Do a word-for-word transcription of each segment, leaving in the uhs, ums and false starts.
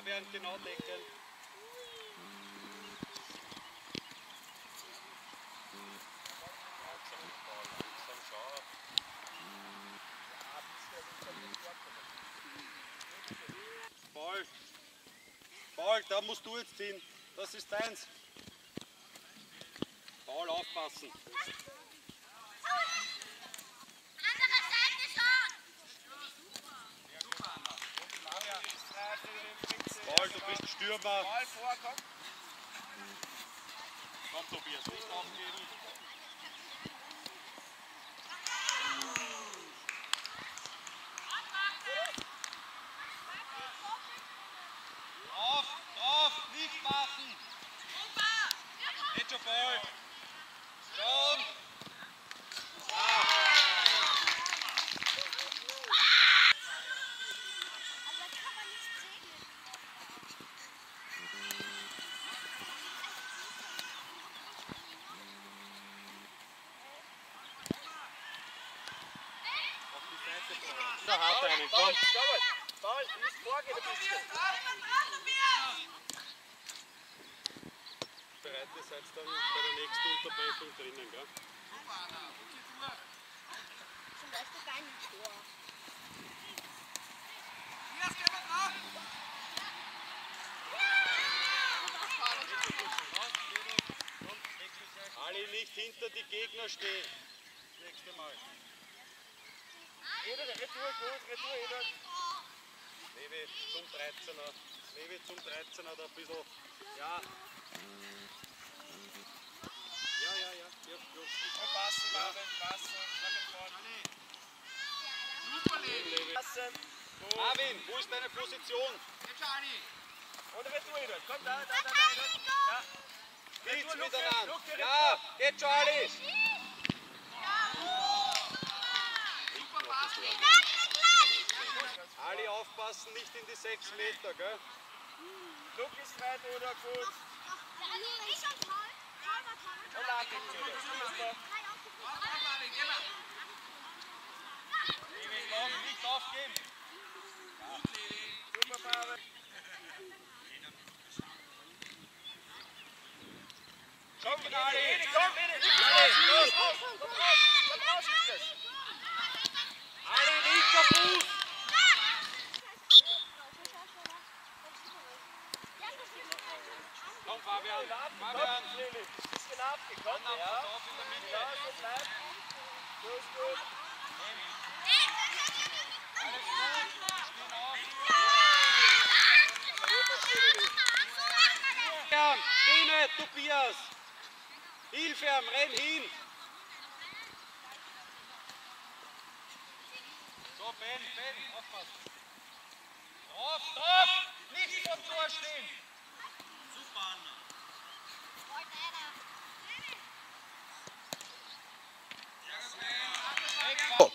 Fabian, genau decken. Ball. Ball, da musst du jetzt hin. Das ist deins. Ball aufpassen. Andere Seite schon. Ball, du bist Stürmer. Ball vor, komm. Komm Tobias, nicht aufgeben. Drauf, drauf, nicht machen. Jetzt schon Ball. Schon. Da hat er einen, komm. Ball, du musst vorgehen ein bisschen. Bereit, ihr seid dann bei der nächsten Unterbrechung drinnen, gell? Zum Beispiel kein Tor. Alle nicht hinter die Gegner stehen. Das nächste Mal. Retour, Retour, gut, Retour, Retour. Levi zum dreizehner. Levi zum dreizehner, da ein bisschen. Ja. Ja, ja, ja. Ja, gut. Und passen, Marvin, passen. Super, Levi. Passen. Gut. Marvin, wo ist deine Position? Jetzt Charlie. Und Retour, Retour. Komm, da, da, da, da. Ja. Nichts Retour, miteinander. Luke, Luke, Ja, geht Charlie. Super Pass, Levi. Alle aufpassen, nicht in die sechs Meter, gell? Luke ist weit, oder? Gut. Ich und Paul. Paul war Paul. Und Marvin, Super. Warte, Marvin, geh mal. Levi, komm, nicht aufgeben. Gut, Levi. Super, Marvin. Komm, Edi, Edi, komm, Edi. Komm raus, komm raus, komm raus, komm raus, Lukas. Alle linker Fuß. Komm, Fabian. Fabian. Komm, Lili. Bisschen abgekommen, Dann ja. pass auf in der Mitte. Ja, so bleibt. So ist gut. Alles gut. Stehen auf. Fabian, Stine, Tobias. Hilfe am Renn hin. So, Ben, Ben, aufpassen. Drauf, drauf. Nicht vor Tor stehen. Super, Anna. Oh.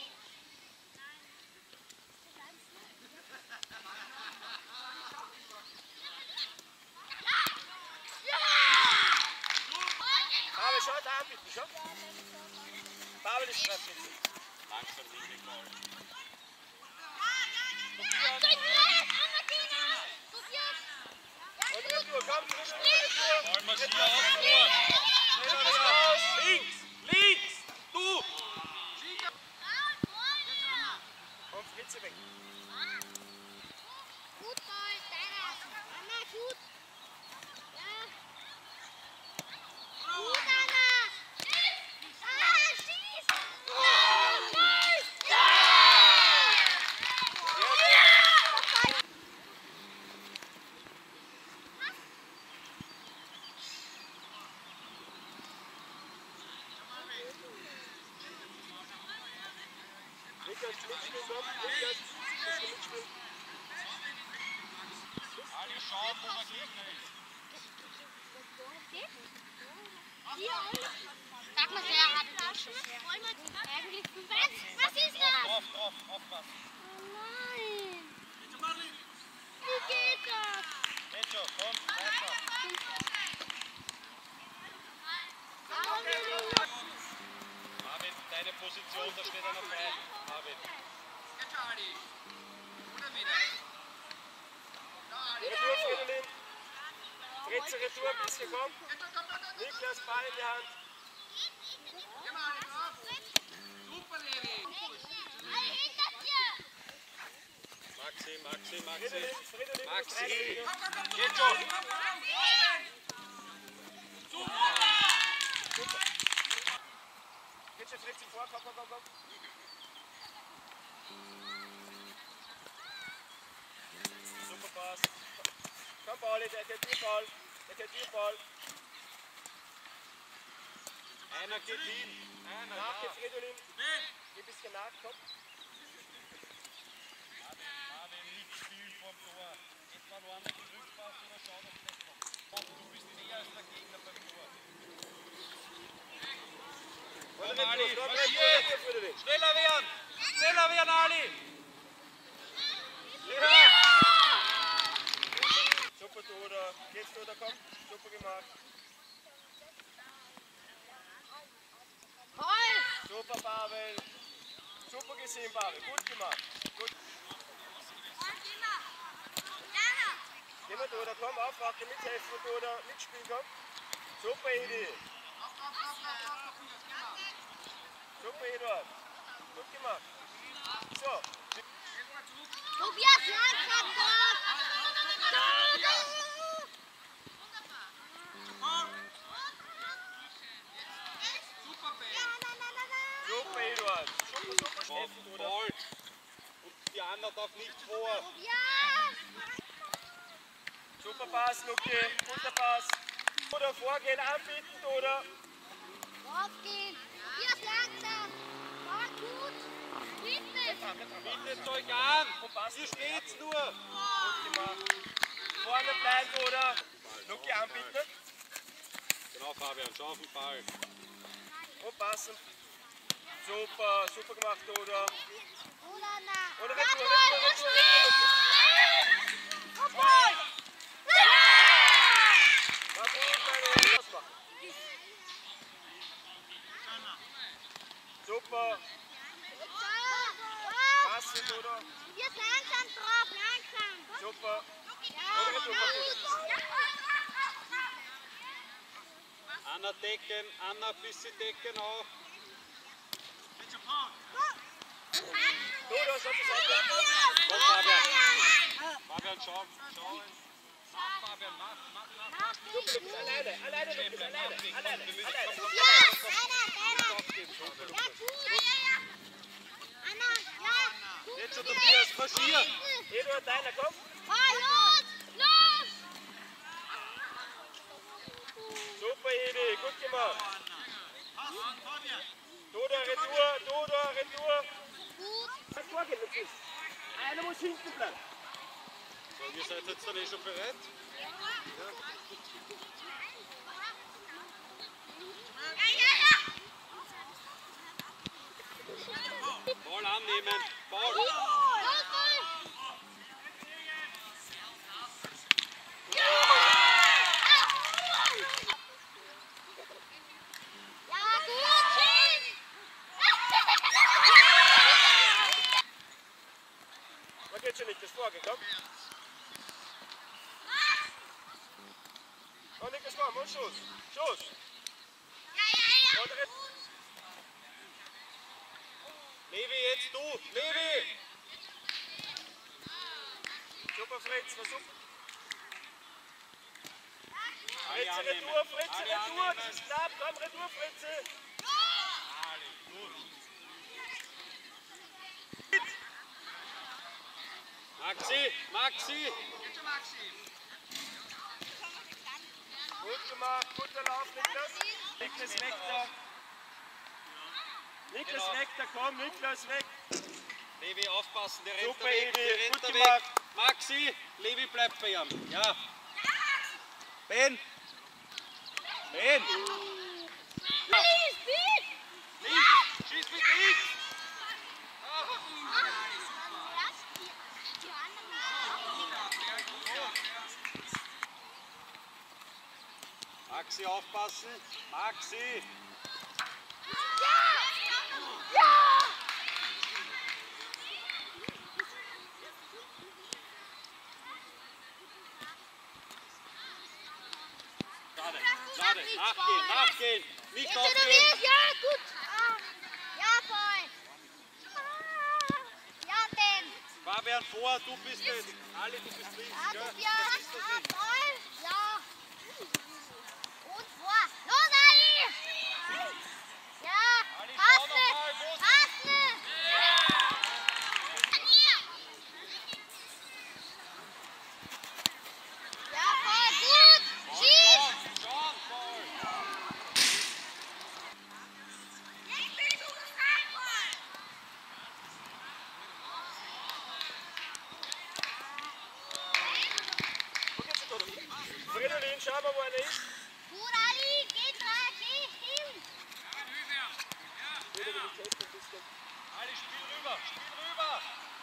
Pavel, schau da an, bitte, schau. Pavel ist strafend. Langsam nicht den Ball. Und Retour, komm, frisch Retour. Ballmaschine auf Tor. Schneller raus. Links, links, du. Und Fritze weg. Gut, Paul, deiner. Anna, gut. Ja. Gut, Anna. Ah, schieß. Schieß. Ja. Lukas, mitspielen, komm. Lukas, bisschen mitspielen. Alle schauen, wo der Gegner ist. Sag mal, wer hat das schon? Eigentlich was? Was ist das? Drauf, drauf, aufpassen. Oh nein. Wie geht das? Geht schon, komm, weiter. Marvin, deine Position, da steht einer frei. Marvin. Jetzt Charlie. Oder wieder. Da, Ali. Retour, Fritz, Retour ein bisschen, komm. Niklas, Ball in die Hand. Geh mal, drauf. Super, Levi. Maxi, Maxi, Maxi. Fridolin, Fridolin, Maxi. geht schon. Geht schon, Fritz, vor, komm, komm, komm, komm. Super Pass. Komm, Pauli, der geht dir Ball. Der geht dir Ball. Einer geht hin. Einer, Nach ja. jetzt Fridolin. Geh ein bisschen nach, komm. Marvin, nicht spielen vorm Tor. Etwa nur einen Rückpass oder schau, dass das kommt. Du bist näher als der Gegner beim Tor. Komm, Ali, Retour, komm, marschier Retour, jetzt. Fridolin. Schneller werden! Schneller werden, Ali! Ja! Super, Toda. Geht's, Toda, komm. Super gemacht. Super, Pavel. Super gesehen, Pavel. Gut gemacht. Gut. Geh mal, Toda, komm, aufwachen, mithelfen, Toda. Mitspielen, komm. Super Idee. Super, Eduard. Gut gemacht. So. Tobias, langsam drauf! Super, Ben. Super, Eduard. Super, super, Steffen, Toda. Ball. Und die Anna darf nicht vor. Tobias! Super Pass, Luki. Guter Pass. Oder vorgehen, anbieten, oder? Draufgehen! Tobias, langsam! War gut! Fitness! Bietet euch an. Hier steht's nur. Gut gemacht. Vorne bleiben, oder? Luki anbieten. Genau, Fabian, schau auf den Ball. Und passen. Super, super gemacht, oder? Oder nach! Oder Retour, Retour, Retour, Retour. Obwohl! War gut, meine was machen. Super, passen, oder? Jetzt langsam drauf, langsam! Super. Ja, Oder Retour, Anna decken, Anna ein bisschen decken auch. Oder, schau die Seite. Komm, Fabian. Fabian, schau, schau. Mach, Fabian, mach, mach, mach. Super, Luki, alleine, alleine, Luki, alleine, alleine, alleine. Ja, einer, einer! Ja, gut! Anna, ja! Jetzt schon Tobias, marschier. Eduard, deiner, komm. Oh, los! Los! Super Idee, gut gemacht. Toda, Retour, Toda, Retour. Gut! Was vorgehen, Luki? Einer muss hinten bleiben. So, ihr seid jetzt dann eh schon bereit? Ja, ja, ja! Ball annehmen. Ball. Los, Ball! Ja, gut, schön! Man geht schon nicht, das vorgehen, komm. Oh, nicht das Vorgehen, und Schuss. Schuss. Ja, ja, ja! Und Retour. Levi, jetzt du. Levi. Super, Fritz, war super. Alle Fritze, annehmen. Retour, Fritze, Alle Retour. annehmen. Das ist knapp, komm, Retour, Fritze. Ali, gut. Maxi, Maxi. Geht schon, Maxi. Gut gemacht, guter Lauf, Niklas. Niklas weg da. Niklas Genau. weg da, komm, Niklas weg. Levi, aufpassen, der rennt Super da weg, Idee, der rennt gut da gemacht. weg. Maxi, Levi bleibt bei ihm. Ja. Ben. Ben. Ja. Links, schieß mit links. Maxi, aufpassen. Maxi. Schade, nachgehen, nachgehen. Nicht Jetzt aufgeben. wieder ja, gut. Ah, ja, voll. Ah, ja, Ben. Fabian vor, du bist es. Ali, du bist links. Ja, Gell? gut, ja. Das ist das Ah, nicht. voll. Ja. Und vor. Los, Ali. Ja, Ali, pass schau noch nicht. mal, wo ist- Pass nicht. Ja, voll gut. Schieß. Schon, schon, voll. Guck jetzt da. Fridolin, schau mal, wo einer ist. Gut, Ali. Geh dran. Geh hin. Fridolin, ich teste ein bisschen. Ali, spiel rüber, spiel rüber.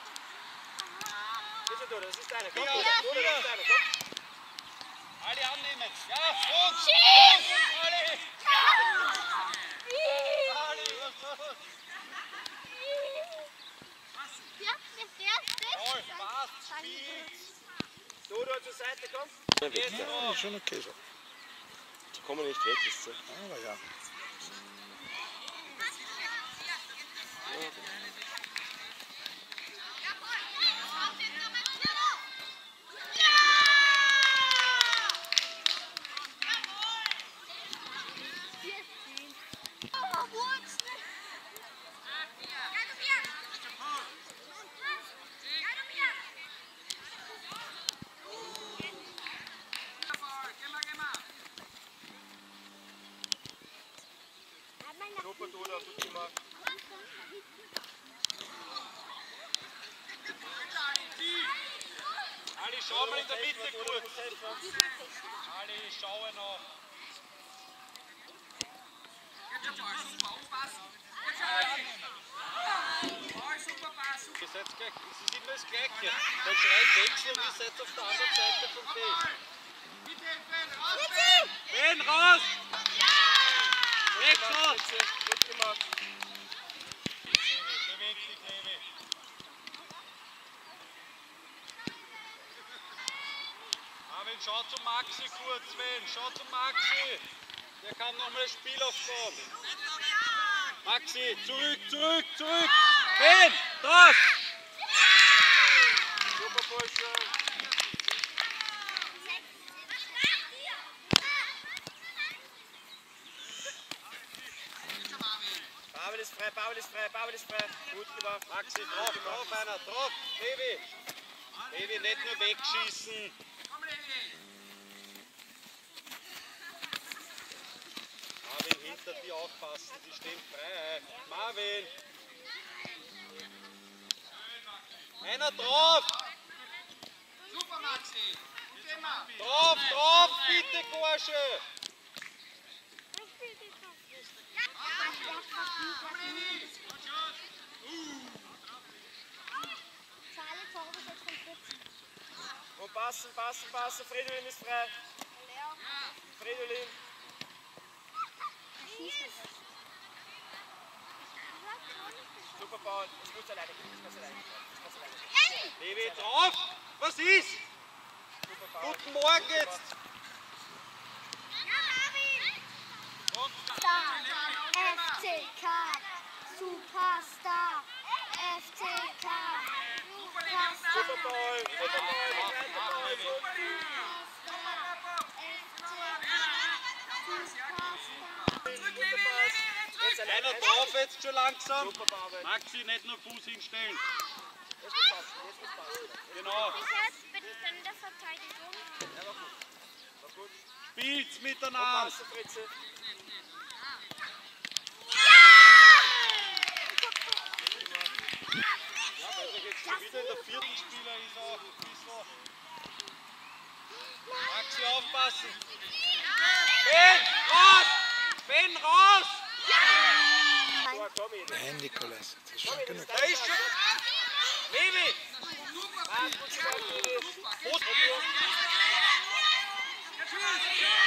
Jetzt da, das ist deiner. Komm, Ja, Bruder, ja. Bruder, das ist deiner. Komm. Ali annehmen. Ja, und. Schieß. Und, Ali. Ali, was los? Ja, der erste. Voll, passt, spiel. Du, da zur Seite, komm. Jetzt noch. Schon okay so. Da kommen wir nicht weg, ist so. Aber ja. Super, du, da, gut gemacht. Ali, schau mal in der Mitte Bruder, kurz. muss helfen. Ali, schaue noch. Ihr seid gleich, es ist immer das Gleiche. Dann schreit wechseln und ihr seid auf der anderen Seite vom Feld. Ben, raus! Wechsel! Spitze, gut gemacht. Beweg dich, Levi. Marvin, schau zu Maxi kurz, Sven. Schau zu Maxi. Der kann nochmal das Spiel aufbauen. Maxi, zurück, zurück, zurück. Ben, drauf! Super, Bursche. Pavel ist frei, Pavel ist frei, Pavel ist frei. Gut gemacht. Maxi, drauf, drauf einer, drauf. Levi. Levi, nicht nur wegschießen. Marvin, hinter dir aufpassen, die stehen frei. Marvin. Einer drauf. Super, Maxi. Gut immer. Drauf, drauf, bitte, Gorsche. Und passen, passen, passen. Fridolin ist frei. Fridolin. Super, Paul. Das muss alleine gehen. Das muss alleine gehen. Das muss alleine gehen. Levi, drauf. Was ist? Super, Paul. Guten Morgen jetzt. F C K, Superstar, F C K, Super, Paul. Super, Paul. Der zweite Paul. Guter Pass. Jetzt alleine. Einer drauf jetzt schon langsam. Super, Pavel. Maxi, nicht nur Fuß hinstellen. Jetzt muss passen. Jetzt muss passen. Genau. Jetzt bin ich dann in der Verteidigung. Ja, war gut. War gut. Spielt's miteinander. Passen, Fritze. Ja, weil er jetzt schon wieder in der vierten Spieler ist auch. Ist so. Maxi, aufpassen. Ben, raus! Ben, raus! So, komm ich. Nein, Nikolas. Das ist schon genug. Da ist schon. Levi! Ah, gut gemacht, Levi. Fuß.